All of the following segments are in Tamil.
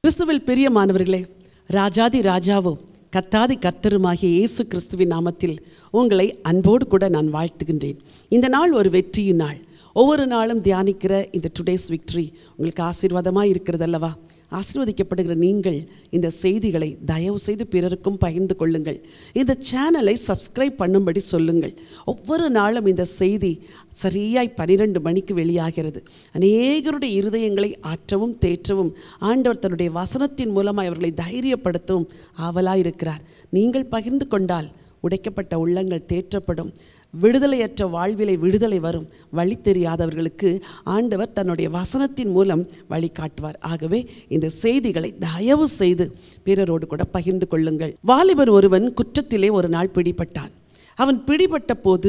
கிறிஸ்துவில் பிரியமானவர்களே, ராஜாதி ராஜாவும் கர்த்தாதி கர்த்தருமாகிய இயேசு கிறிஸ்துவின் நாமத்தில் உங்களை அன்போடு கூட நான் வாழ்த்துகின்றேன். இந்த நாள் ஒரு வெற்றியின் நாள். ஒவ்வொரு நாளும் தியானிக்கிற இந்த டுடேஸ் விக்ட்ரி உங்களுக்கு ஆசீர்வாதமாக இருக்கிறது அல்லவா? ஆசீர்வதிக்கப்படுகிற நீங்கள் இந்த செய்திகளை தயவு செய்து பிறருக்கும் பகிர்ந்து கொள்ளுங்கள். இந்த சேனலை சப்ஸ்கிரைப் பண்ணும்படி சொல்லுங்கள். ஒவ்வொரு நாளும் இந்த செய்தி சரியாய் 12 மணிக்கு வெளியாகிறது. அநேகருடைய இருதயங்களை ஆற்றவும் தேற்றவும் ஆண்டவர் தன்னுடைய வசனத்தின் மூலமாக அவர்களை தைரியப்படுத்தவும் ஆவலாயிருக்கிறார். நீங்கள் பகிர்ந்து கொண்டால் உடைக்கப்பட்ட உள்ளங்கள் தேற்றப்படும். விடுதலையற்ற வாழ்விலை விடுதலை வரும். வழி தெரியாதவர்களுக்கு ஆண்டவர் தன்னுடைய வசனத்தின் மூலம் வழி காட்டுவார். ஆகவே இந்த செய்திகளை தயவு செய்து பிறரோடு கூட பகிர்ந்து கொள்ளுங்கள். வாலிபன் ஒருவன் குற்றத்திலே ஒரு நாள் பிடிபட்டான். அவன் பிடிபட்ட போது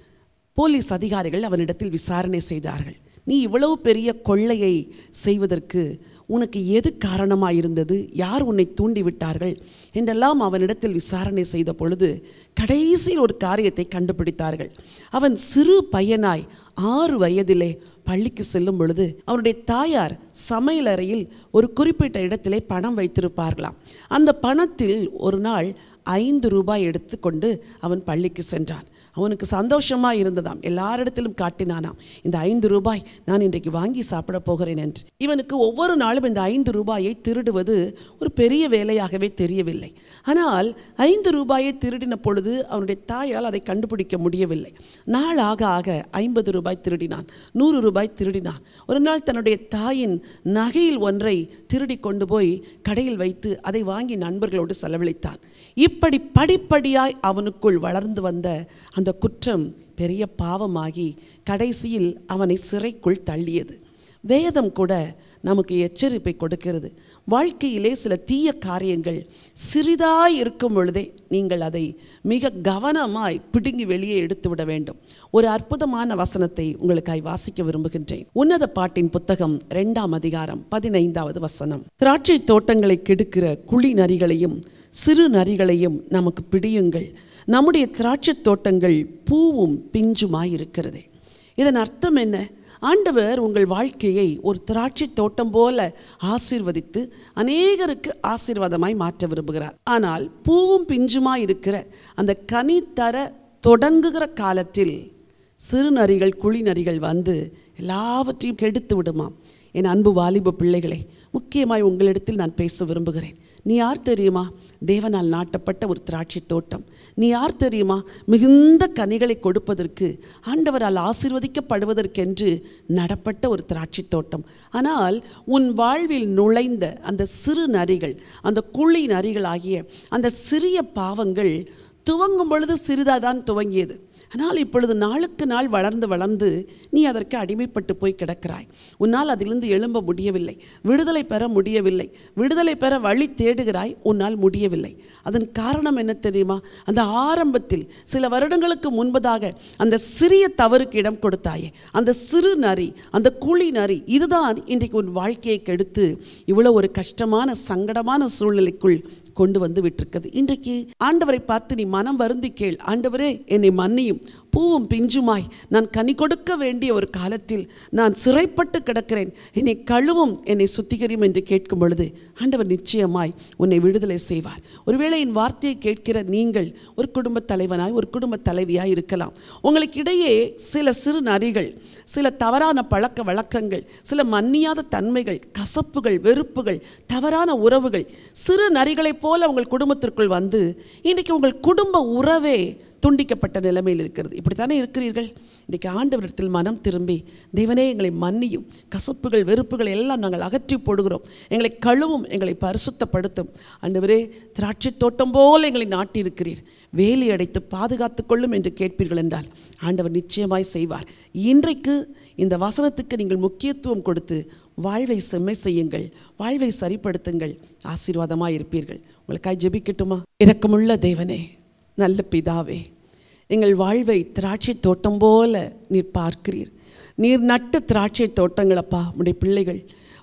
போலீஸ் அதிகாரிகள் அவனிடத்தில் விசாரணை செய்தார்கள். நீ இவ்வளவு பெரிய கொள்ளையை செய்வதற்கு உனக்கு எது காரணமாக இருந்தது? யார் உன்னை தூண்டிவிட்டார்கள் என்றெல்லாம் அவனிடத்தில் விசாரணை செய்த பொழுது கடைசியில் ஒரு காரியத்தை கண்டுபிடித்தார்கள். அவன் சிறு பையனாய் 6 வயதிலே பள்ளிக்கு செல்லும் பொழுது அவனுடைய தாயார் சமையலறையில் ஒரு குறிப்பிட்ட இடத்திலே பணம் வைத்திருப்பார்களாம். அந்த பணத்தில் ஒரு நாள் 5 ரூபாய் எடுத்துக்கொண்டு அவன் பள்ளிக்கு சென்றான். அவனுக்கு சந்தோஷமாக இருந்ததாம். எல்லாரிடத்திலும் காட்டினானாம், இந்த 5 ரூபாய் நான் இன்றைக்கு வாங்கி சாப்பிட போகிறேன் என்று. இவனுக்கு ஒவ்வொரு நாளும் இந்த 5 ரூபாயை திருடுவது ஒரு பெரிய வேலையாகவே தெரியவில்லை. ஆனால் 5 ரூபாயை திருடின பொழுது அவனுடைய தாயால் அதை கண்டுபிடிக்க முடியவில்லை. நாள் ஆக ஆக 50 ரூபாய் திருடினான், 100 ரூபாய் திருடினான். ஒரு நாள் தன்னுடைய தாயின் நகையில் ஒன்றை திருடி கொண்டு போய் கடையில் வைத்து அதை வாங்கி நண்பர்களோடு செலவழித்தான். இப்படி படிப்படியாய் அவனுக்குள் வளர்ந்து வந்த அந்த குற்றம் பெரிய பாவமாகி கடைசியில் அவனை சிறைக்குள் தள்ளியது. வேதம் கூட நமக்கு எச்சரிப்பை கொடுக்கிறது. வாழ்க்கையிலே சில தீய காரியங்கள் சிறிதாய் இருக்கும் பொழுதே நீங்கள் அதை மிக கவனமாய் பிடுங்கி வெளியே எடுத்து விட வேண்டும். ஒரு அற்புதமான வசனத்தை உங்களுக்காய் வாசிக்க விரும்புகின்றேன். உன்னத பாட்டின் புத்தகம் 2ஆம் அதிகாரம் 15வது வசனம். திராட்சை தோட்டங்களை கெடுக்கிற குழி நரிகளையும் சிறு நரிகளையும் நமக்கு பிடியுங்கள், நம்முடைய திராட்சை தோட்டங்கள் பூவும் பிஞ்சுமாய் இருக்கிறதே. இதன் அர்த்தம் என்ன? ஆண்டவர் உங்கள் வாழ்க்கையை ஒரு திராட்சை தோட்டம் போல ஆசீர்வதித்து அநேகருக்கு ஆசீர்வாதமாய் மாற்ற விரும்புகிறார். ஆனால் பூவும் பிஞ்சுமாய் இருக்கிற அந்த கனி தர தொடங்குகிற காலத்தில் சிறு நரிகள் குழி நரிகள் வந்து எல்லாவற்றையும் கெடுத்து விடுமாம். என் அன்பு வாலிப பிள்ளைகளை, முக்கியமாய் உங்களிடத்தில் நான் பேச விரும்புகிறேன். நீ யார் தெரியுமா? தேவனால் நாட்டப்பட்ட ஒரு திராட்சை தோட்டம். நீ யார் தெரியுமா? மிகுந்த கனிகளை கொடுப்பதற்கு, ஆண்டவரால் ஆசீர்வதிக்கப்படுவதற்கென்று நடப்பட்ட ஒரு திராட்சை தோட்டம். ஆனால் உன் வாழ்வில் நுழைந்த அந்த சிறு நரிகள், அந்த குழி நரிகள் ஆகிய அந்த சிறிய பாவங்கள் துவங்கும் பொழுது சிறிதாக தான் துவங்கியது. ஆனால் இப்பொழுது நாளுக்கு நாள் வளர்ந்து வளர்ந்து நீ அதற்கு அடிமைப்பட்டு போய் கிடக்கிறாய். உன்னால் அதிலிருந்து எழும்ப முடியவில்லை, விடுதலை பெற முடியவில்லை. விடுதலை பெற வழி தேடுகிறாய், உன்னால் முடியவில்லை. அதன் காரணம் என்ன தெரியுமா? அந்த ஆரம்பத்தில் சில வருடங்களுக்கு முன்பதாக அந்த சிறிய தவறுக்கு இடம் கொடுத்தாயே, அந்த சிறு நரி, அந்த குழி நரி, இதுதான் இன்றைக்கு உன் வாழ்க்கையை கெடுத்து இவ்வளோ ஒரு கஷ்டமான சங்கடமான சூழ்நிலைக்குள் கொண்டு வந்து விட்டிருக்கிறது. இன்றைக்கு ஆண்டவரை பார்த்து நீ மனம் வருந்தி கேள், ஆண்டவரே என்னை மன்னியும், பூவும் பிஞ்சுமாய் நான் கனி கொடுக்க வேண்டிய ஒரு காலத்தில் நான் சிறைப்பட்டு கிடக்கிறேன், என்னை கழுவும், என்னை சுத்திகரியும் என்று கேட்கும் பொழுது ஆண்டவர் நிச்சயமாய் உன்னை விடுதலை செய்வார். ஒருவேளை என் வார்த்தையை கேட்கிற நீங்கள் ஒரு குடும்ப தலைவனாய் ஒரு குடும்ப தலைவியாய் இருக்கலாம். உங்களுக்கு இடையே சில சிறு நரிகள், சில தவறான பழக்க வழக்கங்கள், சில மன்னியாத தன்மைகள், கசப்புகள், வெறுப்புகள், தவறான உறவுகள் சிறு நரிகளைப் போல உங்கள் குடும்பத்திற்குள் வந்து இன்றைக்கு உங்கள் குடும்ப உறவே துண்டிக்கப்பட்ட நிலைமையில் இருக்கிறது. இப்படித்தானே இருக்கிறீர்கள்? இன்றைக்கு ஆண்டவரிடத்தில் மனம் திரும்பி, தேவனே எங்களை மன்னியும், கசப்புகள் வெறுப்புகள் எல்லாம் நாங்கள் அகற்றி போடுகிறோம், எங்களை கழுவும், எங்களை பரிசுத்தப்படுத்தும். ஆண்டவரே, திராட்சை தோட்டம் போல் எங்களை நாட்டியிருக்கிறீர், வேலி அடைத்து பாதுகாத்து கொள்ளும் என்று கேட்பீர்கள் என்றால் ஆண்டவர் நிச்சயமாய் செய்வார். இன்றைக்கு இந்த வசனத்துக்கு நீங்கள் முக்கியத்துவம் கொடுத்து வாழ்வை செம்மை செய்யுங்கள், வாழ்வை சரிப்படுத்துங்கள், ஆசீர்வாதமாக இருப்பீர்கள். உங்களுக்காய் ஜெபிக்கட்டுமா? இரக்கமுள்ள தேவனே, நல்ல பிதாவே, எங்கள் வாழ்வை திராட்சை தோட்டம் போல நீர் பார்க்கிறீர். நீர் நட்ட திராட்சை தோட்டங்களப்பா, உடைய பிள்ளைகள்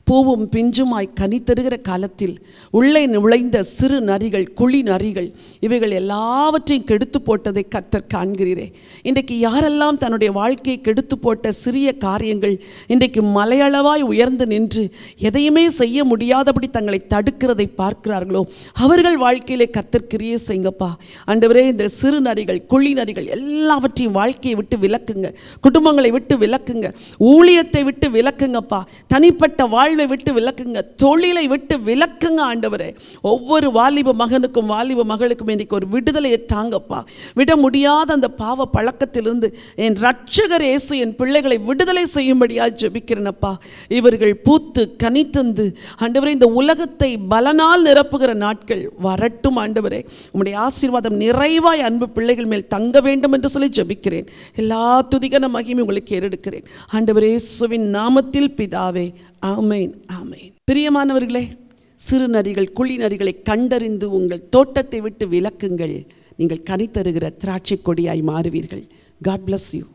பூவும் பிஞ்சுமாய் கனி தருகிற காலத்தில் உள்ளே நுழைந்த சிறு நரிகள், குழி நரிகள், இவைகள் எல்லாவற்றையும் கெடுத்து போட்டதை கர்த்தர் காண்கிறீரே. இன்றைக்கு யாரெல்லாம் தன்னுடைய வாழ்க்கையை கெடுத்து போட்ட சிறிய காரியங்கள் இன்றைக்கு மலையளவாய் உயர்ந்து நின்று எதையுமே செய்ய முடியாதபடி தங்களை தடுக்கிறதை பார்க்கிறார்களோ, அவர்கள் வாழ்க்கையிலே கர்த்தர் கிரியை செய்யுங்கப்பா. ஆண்டவரே, இந்த சிறு நரிகள், குழி நரிகள் எல்லாவற்றையும் வாழ்க்கையை விட்டு விலக்குங்க, குடும்பங்களை விட்டு விலக்குங்க, ஊழியத்தை விட்டு விலக்குங்கப்பா, தனிப்பட்ட வாழ்வை விட்டு விலக்குங்க, தொழிலை விட்டு விலக்குங்க. ஆண்டவரே, ஒவ்வொரு வாலிப மகனுக்கும் வாலிப மகளுக்கும் இன்னைக்கு ஒரு விடுதலையை தாங்கப்பா. விட முடியாத அந்த பாவ பழக்கத்திலிருந்து என் ரட்சகர் இயேசு என் பிள்ளைகளை விடுதலை செய்யும்படியா ஜெபிக்கிறேனப்பா. இவர்கள் பூத்து கனி தந்து ஆண்டவரே இந்த உலகத்தை பலனால் நிரப்புகிற நாட்கள் வரட்டும். ஆண்டவரே, உம்முடைய ஆசீர்வாதம் நிறைவாய் அன்பு பிள்ளைகள் மேல் தங்க வேண்டும் என்று சொல்லி ஜெபிக்கிறேன். எல்லா துதிகன மகிமை உங்களுக்கு ஏறெடுக்கிறேன் ஆண்டவரே இயேசுவின் நாமத்தில் பிதாவே. ஆமென், ஆமென். பிரியமானவர்களே, சிறு நரிகள், குழி நரிகளை கண்டறிந்து உங்கள் தோட்டத்தை விட்டு விலக்குங்கள். நீங்கள் கனி தருகிற திராட்சை கொடியாய் மாறுவீர்கள். God bless you.